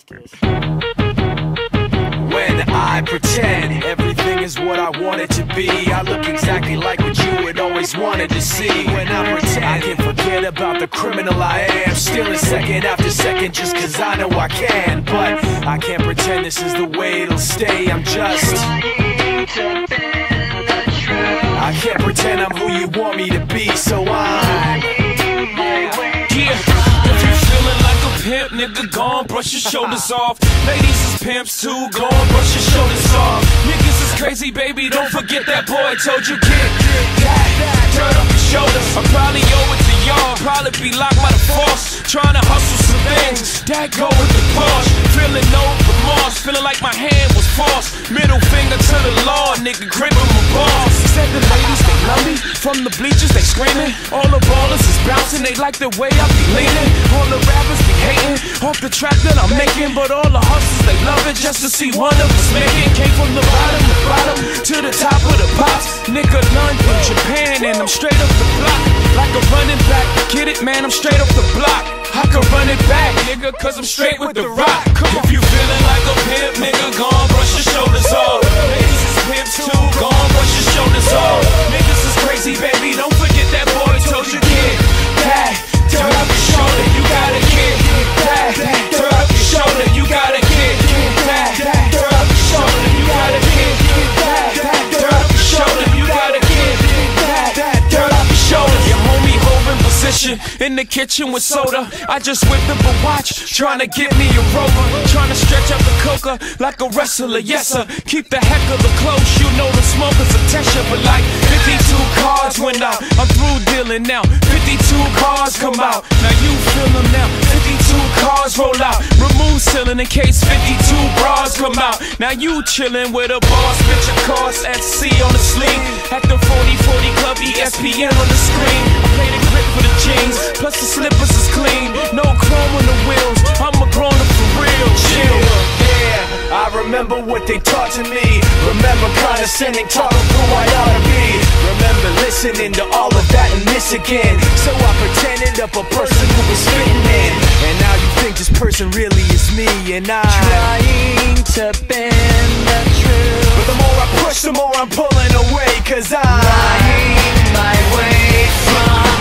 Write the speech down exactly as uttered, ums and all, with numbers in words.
justice. When I pretend everything is what I want it to be, I look exactly like what you had always wanted to see. When I pretend I can forget about the criminal I am, stealing second after second just cause I know I can. But I can't pretend this is the way it'll stay. I'm just Trying to bend the truth. I can't pretend I'm who you want me to be, so I'm Yeah, if you feeling like a pimp, nigga, gon' brush your shoulders off. Ladies is pimps too, gon' brush your shoulders off. Niggas is crazy, baby, don't forget that boy told you get that, dirt off your shoulders. I probably owe it to y'all, probably be locked by the force. Trying to hustle some things, that go with the Porsche. Feeling no remorse, feeling like my hand was forced. Middle finger to the law, nigga, gripping my balls. Said the ladies, they love me, from the bleachers, they screaming. All the ballers is bouncing, they like the way I be leaning. All the rappers be hating, off the track that I'm making. But all the hustlers, they love it just to see one of us making. Came from the bottom, the bottom, to the top of the pops. Nigga, London, Japan, and I'm straight up the block. Like a running back, get it, man, I'm straight off the block. I can run it back, nigga, cause I'm straight with the rock. Come on. If you feeling like a pimp, nigga, gon' brush your shoulders off. Ladies is pimps too, gon' brush your shoulders off. Niggas is crazy, baby, don't forget that boy told you get that, dirt up your shoulder, you gotta get that, dirt up your shoulder, you gotta get that, dirt up your shoulder, you gotta get that, dirt up your shoulder, you gotta get that, dirt up your shoulder. Your homie holding position in the kitchen with soda. I just whipped up a watch, trying to get me a rover, trying to stretch out the coca like a wrestler, yes sir. Keep the heck of the close, you know the smoke is a tester. But like fifty-two cars went out, I'm through dealing now. fifty-two cars come out, now you feel them now. fifty-two cars roll out, remove ceiling in case fifty-two bras come out. Now you chillin' with a boss, bitch your cars at sea on the sleeve. At the forty forty club, E S P N on the screen. I play the grip for the jeans, plus the slippers is clean. No chrome on the wheels, I'm a grown up for real, chill. yeah, I remember what they taught to me. Remember condescending, taught them who I ought to be. Remember listening to all of that and this again. So I pretended up a person who was fitting in. And now you think this person really is me, and I Trying to bend the truth. But the more I push, the more I'm pulling away, cause I Lying my way from